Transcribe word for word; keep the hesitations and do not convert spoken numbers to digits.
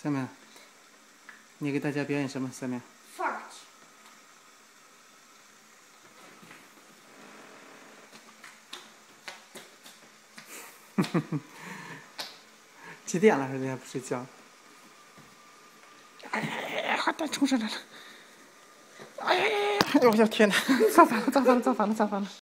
下面，你给大家表演什么？下面。 Fart。 几点了？人家不睡觉。哎呀，好的，冲上来了！哎呀呀呀！哎呦我的天哪！造反了！造反了！造反了！造反了！